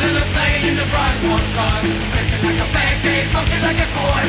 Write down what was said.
Colorless playing in the bright warm sun, breaking like a pancake, pumping like a corn.